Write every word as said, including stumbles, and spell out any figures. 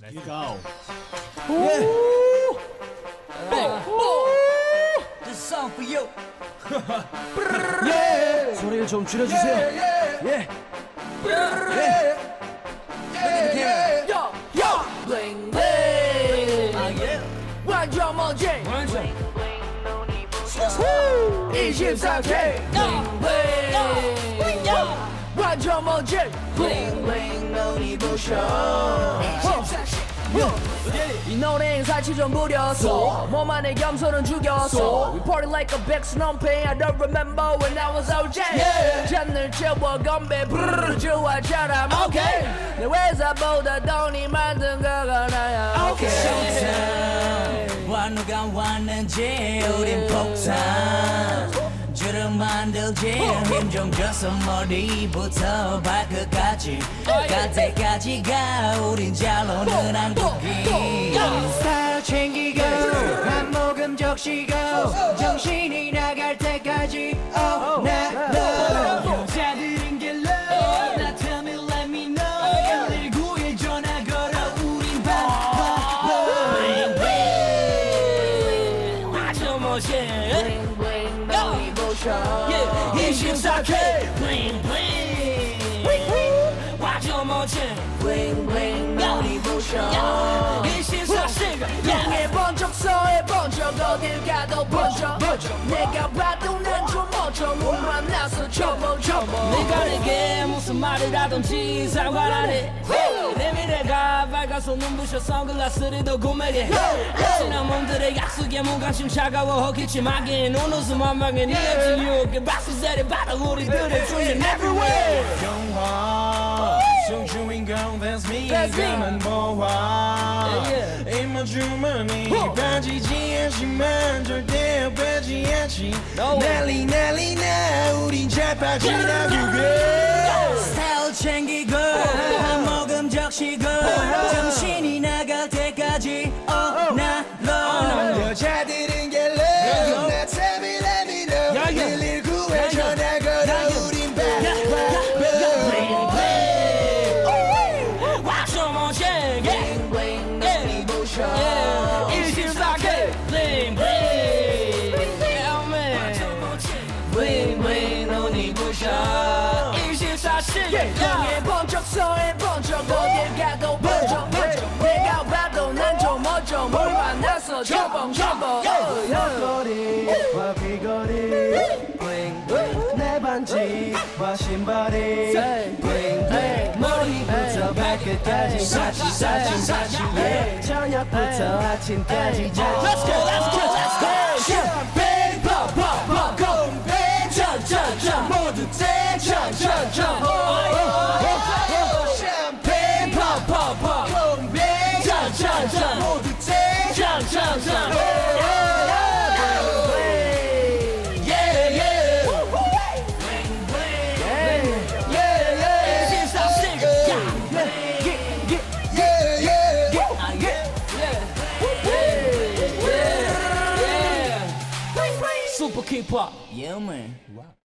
You go. Yeah. Hey, oh, this song for you. Yeah. 소리를 좀 줄여주세요. Yeah, yeah. yeah. Yeah. Yo, yo. Bling bling. Ah yeah. 완전 멋지. 완전. 이십사 K. Bling bling. 완전 멋지. Bling bling. 눈이 부셔. 이 노래엔 사치 좀 부렸어 몸안에 겸손은 죽였어 We party like a big snowpain I don't remember when I was O J yeah. 잔을 채워 건배 브르르 좋아하잖아 okay. 내 회사보다 돈이 만든 거가 나야 okay. 와 누가 왔는지 우린 폭탄 줄을 만들지 힘 좀 줘서 머리부터 발끝까지 갈 때까지가 우린 잘 노는 한국인 스타일 챙기고 한 모금 적시고 정신이 나갈 때까지 Oh 나 여자들은 get low 나 tell me let me know 일일구에 전화 걸어 우린 바빠 Bling bling 아주 멋있어 Yeah, 이십사 K Bling bling 완전 멋진 Bling bling 눈이 부셔 이십사 시간 향해 번쩍 서해 번쩍 어딜 가도 번쩍 내가 봐도 난 좀 멋져 못 만나서 첨벙 첨벙 내가 내게 무슨 말을 하던지 상관 안 해 내 미래가 밝아서 눈부셔 선글라스를 더 구매해 지난 몸들의 약속에 무관심 차가워 호기침하게 눈웃음 한 방에 니네 지옥에 박수 세례 받아 우리들의 주인 everywhere 영화 속 주인공 that's me 가만 보아 입만 주머니 빠지지 않지만 절대 빼지 않지 난리 난리 나 우린 잘 빠지나 그게 스타일 챙기고 한 모금 적시고 정신이 나갈 때까지 Oh 나 너 여자들은 get low 나 tell me let me know 일일구에 전화 걸어 우린 바빠 Bling bling 눈이 부셔 이십사 K Bling bling Bling bling 눈이 부셔 이십사 시간 향해 번쩍 서해 번쩍 어딜 가도 번쩍 내가 봐도 난 좀 멋져 뭘 만나서 첨벙 첨벙 옆거리와 귀걸이 Bling bling 내 반지와 신발이 Bling bling 머리부터 발끝까지 사치 사치 사치 yeah. 저녁부터 아침까지 Let's go let's go let's go 샴페인 pop pop pop 컴페인 짠짠짠 모두 짠짠짠짠 샴페인 pop pop pop 컴페인 짠짠짠 모두 짠짠짠 Super K-pop. Yeah man